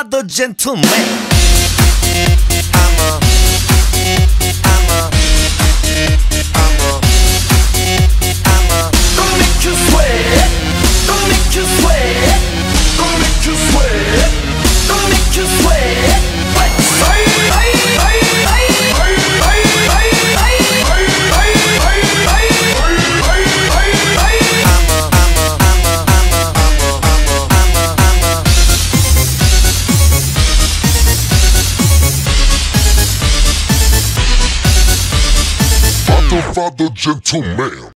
Godfather gentleman. Gonna make you sweat. Gonna make you sweat. Gonna make you sweat. Gonna make you sweat. Godfather gentleman.